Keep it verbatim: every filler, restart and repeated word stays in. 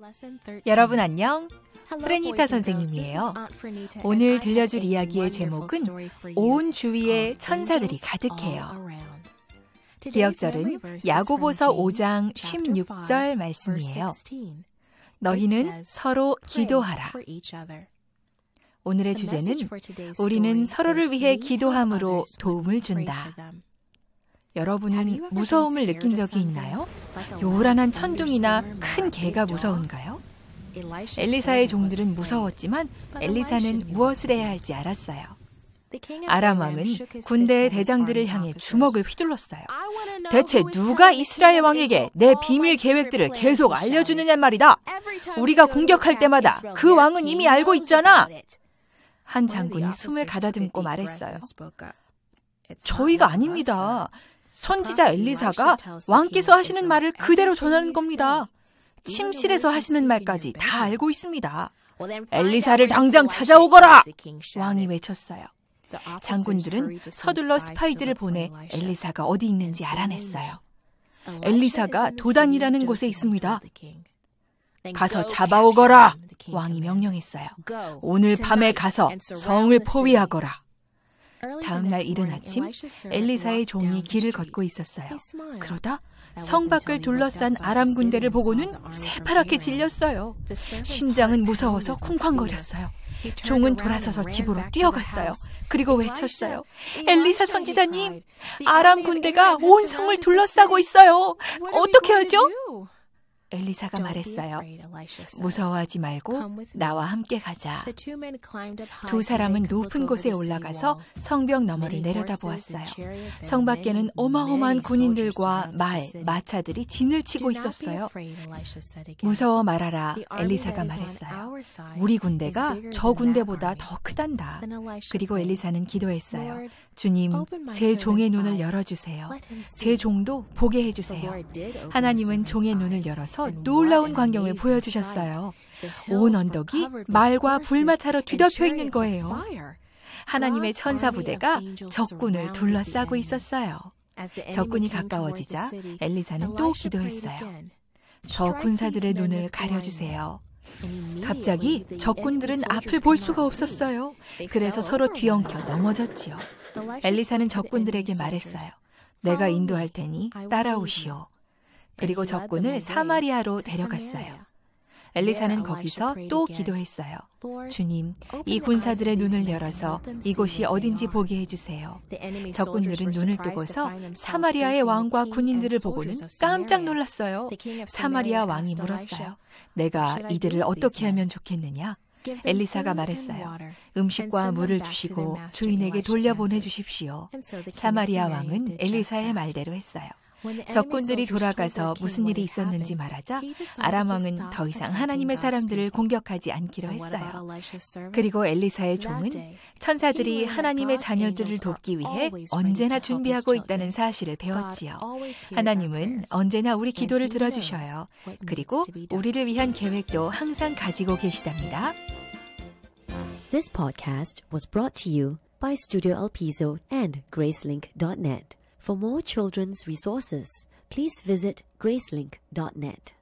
여러분 안녕. 프레니타 선생님이에요. 오늘 들려줄 이야기의 제목은 온 주위에 천사들이 가득해요. 기억절은 야고보서 오 장 십육 절 말씀이에요. 너희는 서로 기도하라. 오늘의 주제는 우리는 서로를 위해 기도함으로 도움을 준다. 여러분은 무서움을 느낀 적이 있나요? 요란한 천둥이나 큰 개가 무서운가요? 엘리사의 종들은 무서웠지만 엘리사는 무엇을 해야 할지 알았어요. 아람 왕은 군대의 대장들을 향해 주먹을 휘둘렀어요. 대체 누가 이스라엘 왕에게 내 비밀 계획들을 계속 알려주느냐 말이다. 우리가 공격할 때마다 그 왕은 이미 알고 있잖아. 한 장군이 숨을 가다듬고 말했어요. 저희가 아닙니다. 선지자 엘리사가 왕께서 하시는 말을 그대로 전하는 겁니다. 침실에서 하시는 말까지 다 알고 있습니다. 엘리사를 당장 찾아오거라! 왕이 외쳤어요. 장군들은 서둘러 스파이들을 보내 엘리사가 어디 있는지 알아냈어요. 엘리사가 도단이라는 곳에 있습니다. 가서 잡아오거라! 왕이 명령했어요. 오늘 밤에 가서 성을 포위하거라. 다음 날 이른 아침 엘리사의 종이 길을 걷고 있었어요. 그러다 성 밖을 둘러싼 아람 군대를 보고는 새파랗게 질렸어요. 심장은 무서워서 쿵쾅거렸어요. 종은 돌아서서 집으로 뛰어갔어요. 그리고 외쳤어요. 엘리사 선지자님, 아람 군대가 온 성을 둘러싸고 있어요. 어떻게 하죠? 엘리사가 말했어요. 무서워하지 말고 나와 함께 가자. 두 사람은 높은 곳에 올라가서 성벽 너머를 내려다보았어요. 성 밖에는 어마어마한 군인들과 말, 마차들이 진을 치고 있었어요. 무서워 말아라, 엘리사가 말했어요. 우리 군대가 저 군대보다 더 크단다. 그리고 엘리사는 기도했어요. 주님, 제 종의 눈을 열어주세요. 제 종도 보게 해주세요. 하나님은 종의 눈을 열어서 놀라운 광경을 보여주셨어요. 온 언덕이 말과 불마차로 뒤덮여 있는 거예요. 하나님의 천사 부대가 적군을 둘러싸고 있었어요. 적군이 가까워지자 엘리사는 또 기도했어요. 저 군사들의 눈을 가려주세요. 갑자기 적군들은 앞을 볼 수가 없었어요. 그래서 서로 뒤엉켜 넘어졌지요. 엘리사는 적군들에게 말했어요. 내가 인도할 테니 따라오시오. 그리고 적군을 사마리아로 데려갔어요. 엘리사는 거기서 또 기도했어요. 주님, 이 군사들의 눈을 열어서 이곳이 어딘지 보게 해주세요. 적군들은 눈을 뜨고서 사마리아의 왕과 군인들을 보고는 깜짝 놀랐어요. 사마리아 왕이 물었어요. 내가 이들을 어떻게 하면 좋겠느냐? 엘리사가 말했어요. 음식과 물을 주시고 주인에게 돌려보내주십시오. 사마리아 왕은 엘리사의 말대로 했어요. 적군들이 돌아가서 무슨 일이 있었는지 말하자 아람 왕은 더 이상 하나님의 사람들을 공격하지 않기로 했어요. 그리고 엘리사의 종은 천사들이 하나님의 자녀들을 돕기 위해 언제나 준비하고 있다는 사실을 배웠지요. 하나님은 언제나 우리 기도를 들어주셔요. 그리고 우리를 위한 계획도 항상 가지고 계시답니다. This podcast was brought to you by Studio El Piso and Gracelink dot net. For more children's resources, please visit gracelink dot net.